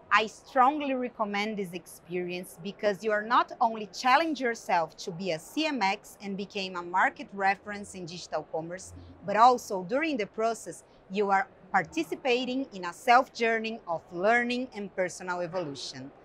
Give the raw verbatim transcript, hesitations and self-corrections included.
I strongly recommend this experience because you are not only challenge yourself to be a C M X and become a market reference in digital commerce, but also during the process, you are participating in a self-journey of learning and personal evolution.